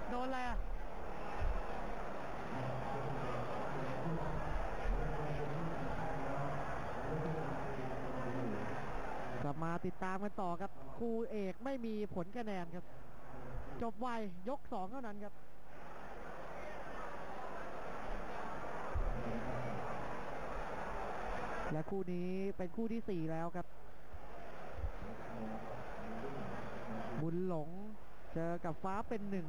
โดนอะไรกลับมาติดตามกันต่อครับคู่เอกไม่มีผลคะแนนครับจบไวยก2เท่านั้นครับและคู่นี้เป็นคู่ที่4แล้วครับบุญหลงเจอกับฟ้าเป็นหนึ่ง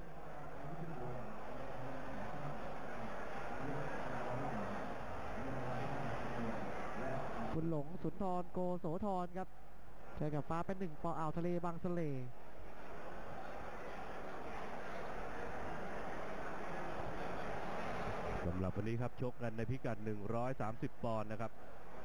บุญหลงสุนทรโกโสธรครับเจอกับฟ้าเป็นหนึ่งปอ่าวทะเลบางสะเลสำหรับวันนี้ครับชกกันในพิกัด130ปอนด์นะครับ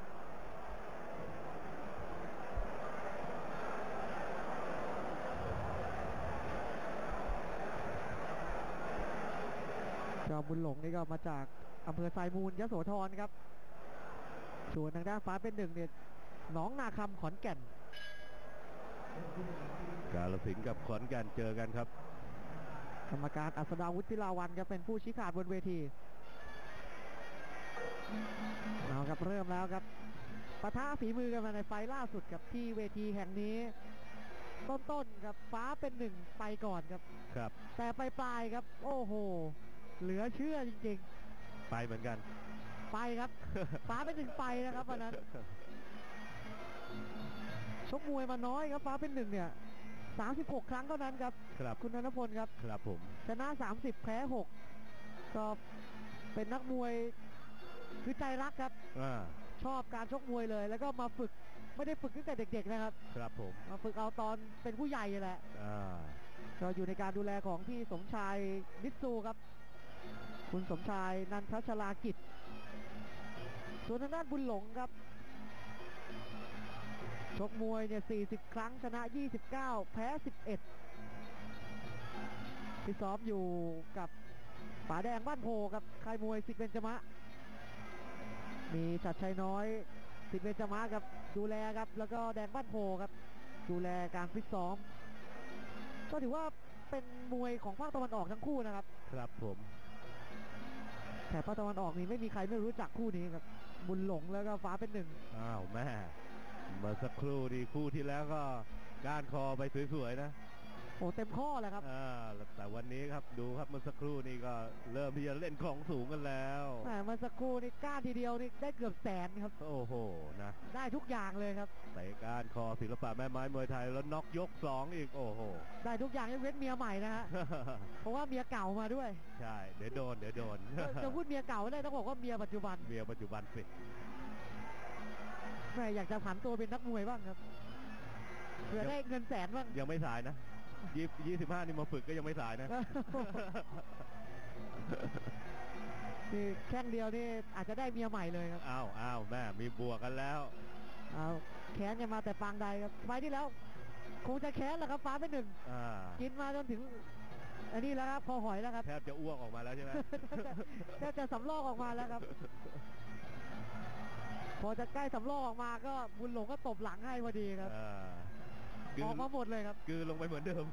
ก็บุญหลงนี่ก็มาจากอำเภอไซมูลยโสธรครับส่วนทางด้านฟ้าเป็นหนึ่งเนี่ยหนองนาคำขอนแก่นกาฬสินธุ์กับขอนแก่นเจอกันครับกรรมการอัศดาวุฒิลาวันครับเป็นผู้ชี้ขาดบนเวทีเอาครับเริ่มแล้วครับปะทะฝีมือกันมาในไฟล์ล่าสุดกับที่เวทีแห่งนี้ต้นๆครับฟ้าเป็นหนึ่งไปก่อนครับครับแต่ปลายครับโอ้โหเหลือเชื่อจริงๆไปเหมือนกันไปครับ ฟ้าเป็นหนึ่งไปนะครับวันนั้นชกมวยมาน้อยครับฟ้าเป็นหนึ่งเนี่ย36 ครั้งเท่านั้นครับคุณธนพลครับครับผมชนะ30แพ้6ก็เป็นนักมวยคือใจรักครับชอบการชกมวยเลยแล้วก็มาฝึกไม่ได้ฝึกตั้งแต่เด็กๆนะครับครับผมมาฝึกเอาตอนเป็นผู้ใหญ่แหละก็อยู่ในการดูแลของพี่สมชายมิตซูครับคุณสมชายนันทชลากิจส่วนทางด้านบุญหลงครับชกมวยเนี่ย40 ครั้งชนะ29แพ้11ที่ซ้อมอยู่กับป๋าแดงบ้านโพครับค่ายมวยสิทธิ์เบญจมะมีชัดชัยน้อยสิทธิ์เบญจมะครับดูแลครับแล้วก็แดงบ้านโพครับดูแลการฟิตซ้อมก็ถือว่าเป็นมวยของภาคตะวันออกทั้งคู่นะครับครับผมแต่ภาคตะวันออกนี่ไม่มีใครไม่รู้จักคู่นี้ครับบุญหลงแล้วก็ฟ้าเป็นหนึ่งอ้าวแม่เมื่อสักครู่ดีคู่ที่แล้วก็ก้านคอไปสวยๆนะโอ้เต็มข้อแหละครับแต่วันนี้ครับดูครับเมื่อสักครู่นี้ก็เริ่มที่จะเล่นของสูงกันแล้วเมื่อสักครู่นี่ก้านทีเดียวนี่ได้เกือบ100,000ครับโอ้โหนะได้ทุกอย่างเลยครับเตะก้านคอศิลปะแม่ไม้มวยไทยแล้วน็อกยก2อีกโอ้โหได้ทุกอย่างยกเว้นเมียใหม่นะฮะ เพราะว่าเมียเก่ามาด้วยใช่เดี๋ยวโดนจะพูดเมียเก่าไม่ได้ต้องบอกว่าเมียปัจจุบันสิแม่อยากจะผันตัวเป็นนักมวยบ้างครับเพื่อได้เงิน100,000บ้างยังไม่สายนะ25นี่มาฝึกก็ยังไม่สายนะนี่แข้งเดียวนี่อาจจะได้เมียใหม่เลยครับอ้าวแม่มีบวกกันแล้วแค้นกันมาแต่ปางใดครับไฟที่แล้วคงจะแค้นแหละครับฟ้าเป็นหนึ่งกินมาจนถึงอันนี้แล้วครับคอหอยแล้วครับแทบจะอ้วกออกมาแล้วใช่ไหมแทบจะสำลอกออกมาแล้วครับพอจะใกล้สำลอกออกมาก็บุญหลงก็ตบหลังให้พอดีครับออกมาหมดเลยครับคือลงไปเหมือนเดิม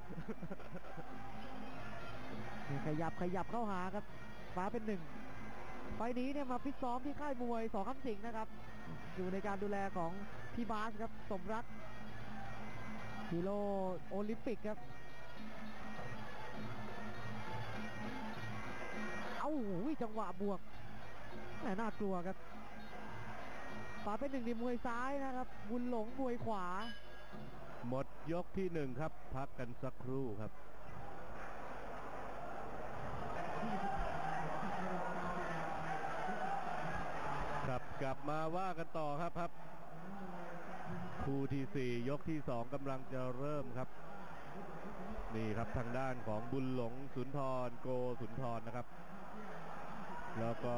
ขยับเข้าหาครับฟ้าเป็นหนึ่งไฟนี้เนี่ยมาฟิตซ้อมที่ค่ายมวย2 คำสิงนะครับอยู่ในการดูแลของพี่บาสครับสมรักฮีโร่โอลิมปิกครับจังหวะบวกน่ากลัวครับฟ้าเป็นหนึ่งในมวยซ้ายนะครับบุญหลงมวยขวาหมดยกที่1ครับพักกันสักครู่ครับกลับมาว่ากันต่อครับคู่ที่4ยกที่2กำลังจะเริ่มครับนี่ครับทางด้านของบุญหลงสุนทรโกสุนทรนะครับแล้วก็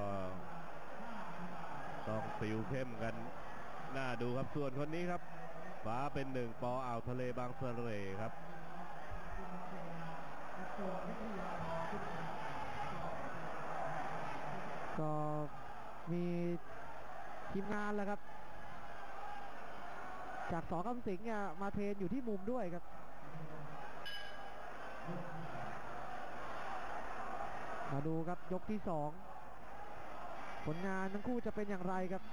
ต้องติวเข้มกันน่าดูครับส่วนคนนี้ครับฟ้าเป็นหนึ่งปอ่าวทะเลบางสะเลครับก็มีทีมงานแหละครับจาก2 คำสิงห์มาเทรนอยู่ที่มุมด้วยครับมาดูครับยกที่สองผลงานทั้งคู่จะเป็นอย่างไรครับ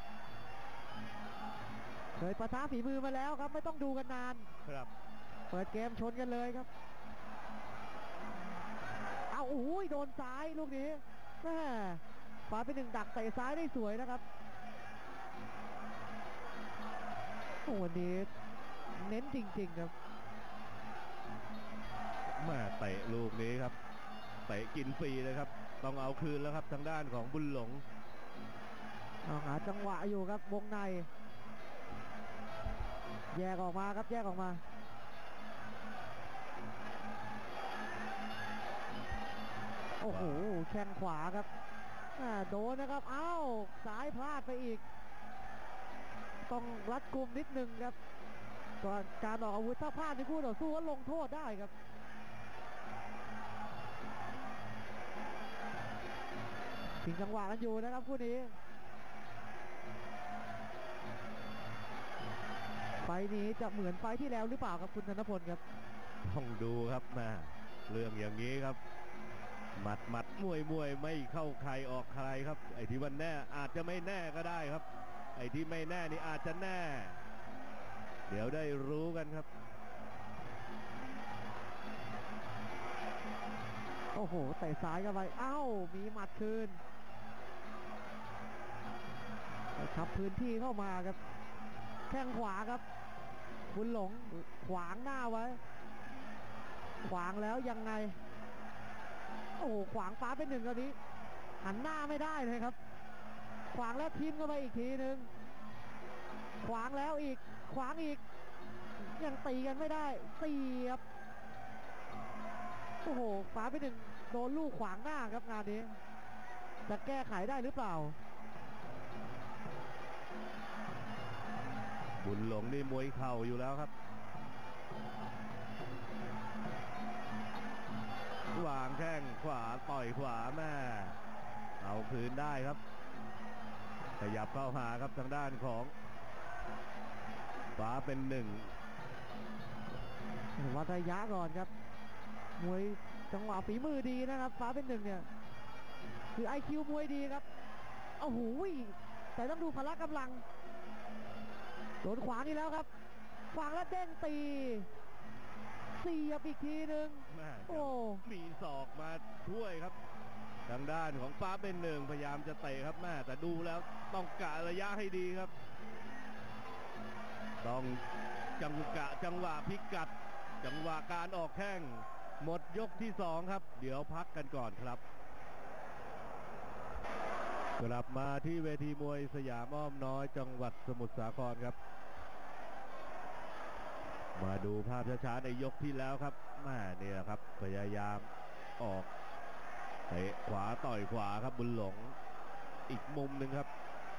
เคยปะทะฝีมือมาแล้วครับไม่ต้องดูกันนานครับเปิดเกมชนกันเลยครับเอาโอ้ยโดนซ้ายลูกนี้แม่ฟ้าเป็นหนึ่งดักเตะซ้ายได้สวยนะครับโอ้วันนี้เน้นจริงๆครับแม่เตะลูกนี้ครับเตะกินฟรีเลยครับต้องเอาคืนแล้วครับทางด้านของบุญหลงหาจังหวะอยู่ครับวงในแยกออกมาครับแยกออกมาโอ้โหแข้งขวาครับโดนนะครับอ้าวซ้ายพลาดไปอีกต้องรัดกุมนิดนึงครับก่อนการออกอาวุธถ้าพลาดในคู่ต่อสู้ก็ลงโทษได้ครับถึงจังหวะกันอยู่นะครับคู่นี้ไฟนี้จะเหมือนไฟที่แล้วหรือเปล่าครับคุณธนพลครับต้องดูครับนะเรื่องอย่างนี้ครับหมัดมวยไม่เข้าใครออกใครครับไอ้ที่วันแน่อาจจะไม่แน่ก็ได้ครับไอ้ที่ไม่แน่นี่อาจจะแน่เดี๋ยวได้รู้กันครับโอ้โหเตะซ้ายเข้าไปเอ้ามีหมัดคืนทับพื้นที่เข้ามาครับแข้งขวาครับบุญหลงขวางหน้าไว้ขวางแล้วยังไงโอ้โหขวางฟ้าเป็นหนึ่งตอนนี้หันหน้าไม่ได้เลยครับขวางแล้วทิมเข้าไปอีกทีนึงขวางแล้วอีกขวางอีกยังตีกันไม่ได้เสียบโอ้โหฟ้าเป็นหนึ่งโดนลูกขวางหน้าครับงานนี้จะแก้ไขได้หรือเปล่าบุญหลงนี่มวยเข่าอยู่แล้วครับวางแข้งขวาต่อยขวาแม่เอาคืนได้ครับขยับเข้าหาครับทางด้านของฟ้าเป็นหนึ่งวัดระยะก่อนครับมวยจังหวะฝีมือดีนะครับฟ้าเป็นหนึ่งเนี่ยคือ IQ มวยดีครับโอ้โหแต่ต้องดูพละกำลังโดนขวางอีกแล้วครับขวางแล้วเด้งตีเสียบอีกทีหนึ่งโอ้มีศอกมาช่วยครับทางด้านของฟ้าเป็นหนึ่งพยายามจะเตะครับแม่แต่ดูแล้วต้องกะระยะให้ดีครับต้องจังหวะพิกัดจังหวะการออกแข้งหมดยกที่2ครับเดี๋ยวพักกันก่อนครับกลับมาที่เวทีมวยสยามอ้อมน้อยจังหวัดสมุทรสาครครับมาดูภาพช้าๆในยกที่แล้วครับแม่นี่แหละครับพยายามออกเตะขวาต่อยขวาครับบุญหลงอีกมุมหนึ่งครับ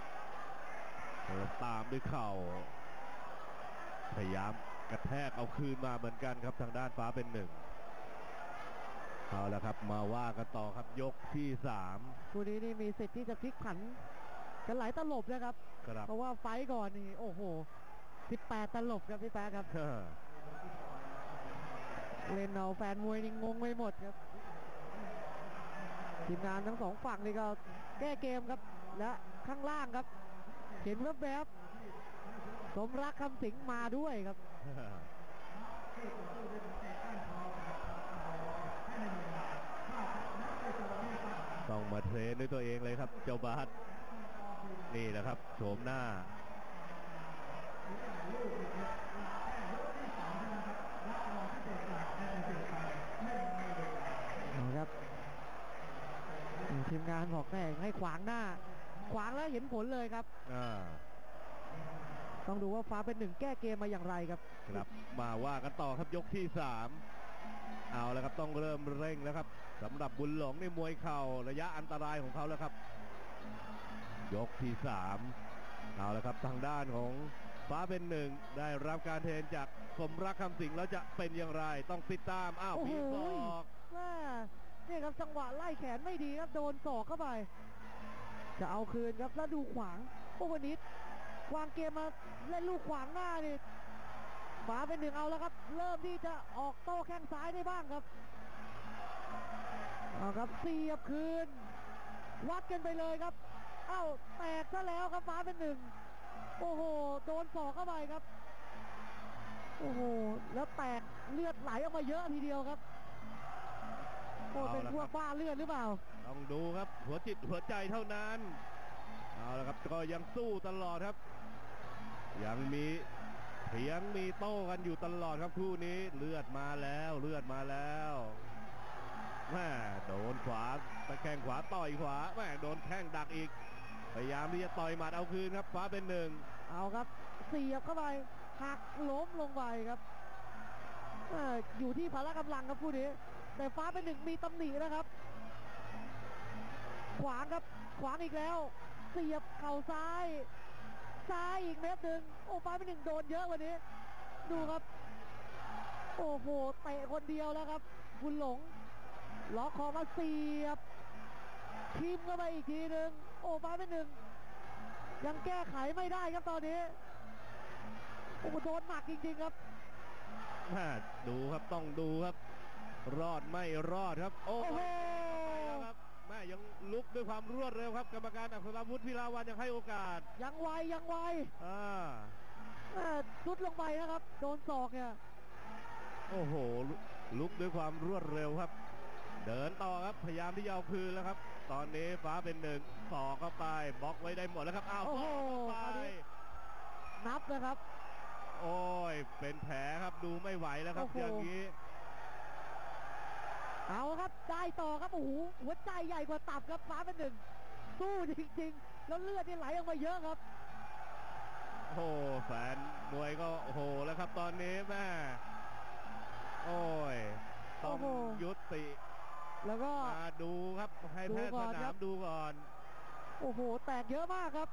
ตามด้วยเข่าพยายามกระแทกเอาคืนมาเหมือนกันครับทางด้านฟ้าเป็นหนึ่งเอาละครับมาว่ากันต่อครับยกที่3 คู่นี้นี่มีสิทธิ์ที่จะพลิกผันกันหลายตลบนะครับเพราะว่าไฟก่อนนี่โอ้โห18ตลบครับพี่แป๊ะครับเล่นเอาแฟนมวยนี่งงไปหมดครับทีมงานทั้งสองฝั่งนี่ก็แก้เกมครับและข้างล่างครับเห็นแวบๆสมรักคำสิงห์มาด้วยครับต้องมาเทรนด้วยตัวเองเลยครับเจ้าบาสนี่แหละครับโฉมหน้าครับทีมงานบอกแม่ให้ขวางหน้าขวางแล้วเห็นผลเลยครับต้องดูว่าฟ้าเป็นหนึ่งแก้เกมมาอย่างไรครับครับมาว่ากันต่อครับยกที่3เอาแล้วครับต้องเริ่มเร่งแล้วครับสำหรับบุญหลงในมวยเข่าระยะอันตรายของเขาแล้วครับยกที่3เอาแล้วครับทางด้านของฟ้าเป็นหนึ่งได้รับการเทรนจากสมรักคำสิงห์แล้วจะเป็นอย่างไรต้องติดตามมีศอกนี่ครับจังหวะไล่แขนไม่ดีครับโดนศอกเข้าไปจะเอาคืนครับแล้วดูขวางวันนี้วางเกมมาเล่นลูกขวางหน้านี่ฟ้าเป็นหนึ่งเอาแล้วครับเริ่มที่จะออกโต้แข้งซ้ายได้บ้างครับครับเสียบคืนวัดกันไปเลยครับเอ้าแตกซะแล้วครับฟ้าเป็นหนึ่งโอ้โหโดนศอกเข้าไปครับโอ้โหแล้วแตกเลือดไหลออกมาเยอะทีเดียวครับโอ้เป็นพวกบ้าเลือดหรือเปล่าต้องดูครับหัวจิตหัวใจเท่านั้นเอาละครับก็ยังสู้ตลอดครับยังมีเถียงมีโต้กันอยู่ตลอดครับคู่นี้เลือดมาแล้วเลือดมาแล้วแม่โดนขวาตะแคงขวาต่อยขวาแม่โดนแข้งดักอีกพยายามที่จะต่อยหมัดเอาคืนครับฟ้าเป็นหนึ่งเอาครับเสียบเข้าไปหักล้มลงไปครับอยู่ที่พละกำลังครับคู่นี้แต่ฟ้าเป็นหนึ่งมีตำหนินะครับขวางครับขวางอีกแล้วเสียบเข่าซ้ายอีกเม็ดหนึ่งโอ้ฟ้าเป็นหนึ่งโดนเยอะกว่านี้ดูครับโอ้โหเตะคนเดียวแล้วครับบุญหลงล็อกคอมาเสียบทิมเข้าไปอีกทีหนึ่งโอ้ฟ้าเป็นหนึ่งยังแก้ไขไม่ได้ครับตอนนี้โอ้โหโดนหนักจริงๆครับดูครับต้องดูครับรอดไม่รอดครับโอ้โหครับแม่ยังลุกด้วยความรวดเร็วครับกรรมการอัครวุฒิพิลาวันยังให้โอกาสยังไวซุดลงไปนะครับโดนศอกเนี่ยโอ้โหลุกด้วยความรวดเร็วครับเดินต่อครับพยายามที่จะเอาคืนแล้วครับตอนนี้ฟ้าเป็นหนึ่งศอกเข้าไปบล็อกไว้ได้หมดแล้วครับอ้าวศอกเข้าไปนับนะครับโอ้ยเป็นแผลครับดูไม่ไหวแล้วครับอย่างนี้เอาครับได้ต่อครับโอ้โหหัวใจใหญ่กว่าตับครับฟ้าเป็นหนึ่งสู้จริงๆแล้วเลือดนี่ไหลออกมาเยอะครับโอ้แฟนมวยก็โอ้โหแล้วครับตอนนี้แม่โอ้ยต้องยุติแล้วก็มาดูครับให้แพทย์สนามดูก่อนโอ้โหแตกเยอะมากครับ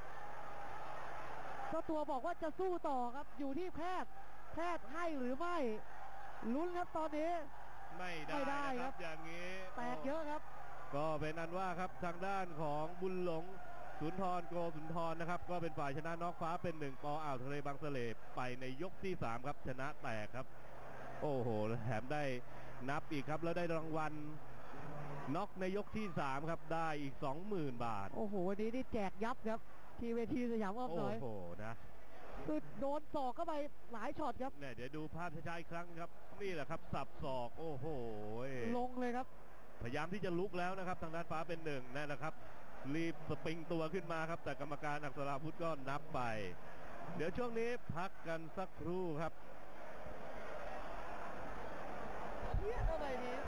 เจ้าตัวบอกว่าจะสู้ต่อครับอยู่ที่แพทย์ให้หรือไม่ลุ้นครับตอนนี้ไม่ได้ครับอย่างนี้แตกเยอะครับก็เป็นอันว่าครับทางด้านของบุญหลงสุนทรโกสุนทรนะครับก็เป็นฝ่ายชนะน็อกฟ้าเป็นหนึ่งปอ่าวทะเลบางสะเลไปในยกที่3ครับชนะแตกครับโอ้โหแถมได้นับอีกครับแล้วได้รางวัลน็อกในยกที่3ครับได้อีก 20,000 บาทโอ้โหวันนี้นี่แจกยับครับที่เวทีสยามอ้อมน้อยโอ้โหนะคือโดนศอกเข้าไปหลายช็อตครับเนี่ยเดี๋ยวดูภาพช้าๆอีกครั้งครับนี่แหละครับสับศอกโอ้โหลงเลยครับพยายามที่จะลุกแล้วนะครับทางด้านฟ้าเป็นหนึ่งนั่นแหละครับรีบสปริงตัวขึ้นมาครับแต่กรรมการอักษราวุธก็นับไปเดี๋ยวช่วงนี้พักกันสักครู่ครับ